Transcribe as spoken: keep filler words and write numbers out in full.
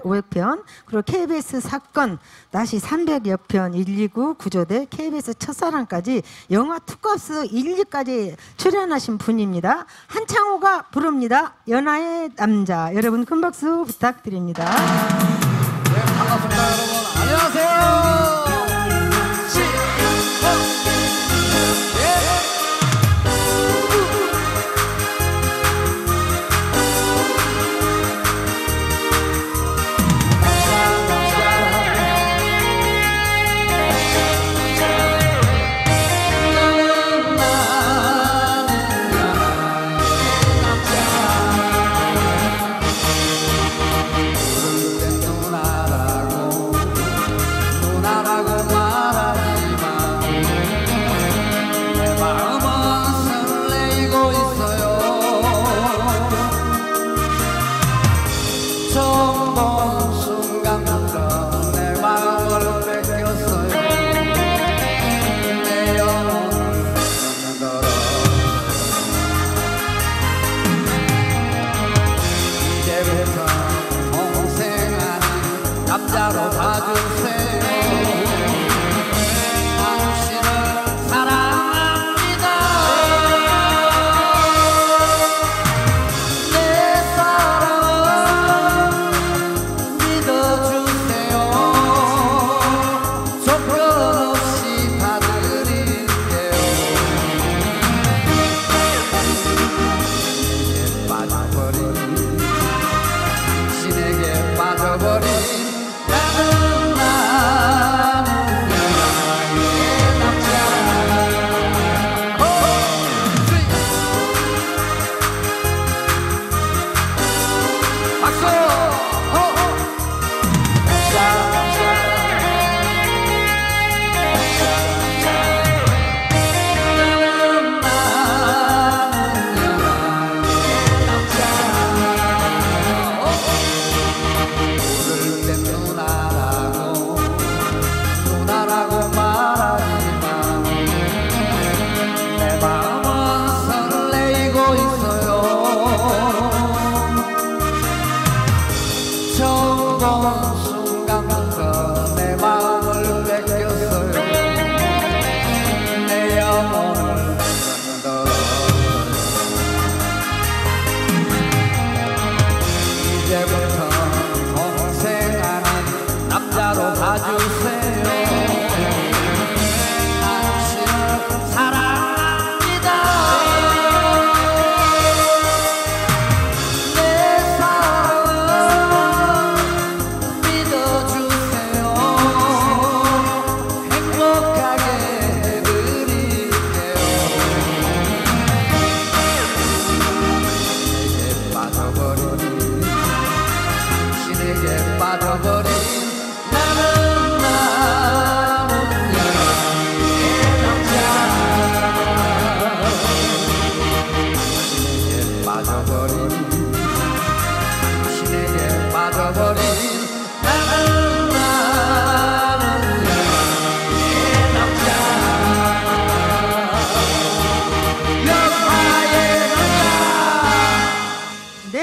오백 편, 그리고 케이비에스 사건 다시 삼백여 편, 일이구 구조대, 케이비에스 첫사랑까지 영화 투캅스 일, 이까지 출연하신 분입니다. 한창호가 부릅니다. 연하의 남자. 여러분 큰 박수 부탁드립니다. 네, 반갑습니다 여러분. 안녕하세요. 남자로 봐주세요. 당신을 사랑합니다. 내 사랑을 믿어주세요. 조건 없이 봐드릴게요. 신에게 빠져버린 신에게 빠져버린 순간부터 내 마음을 뺏겼어요. 내 영혼을 흔들어요. 이제부터 동생하는 남자로 봐주세요.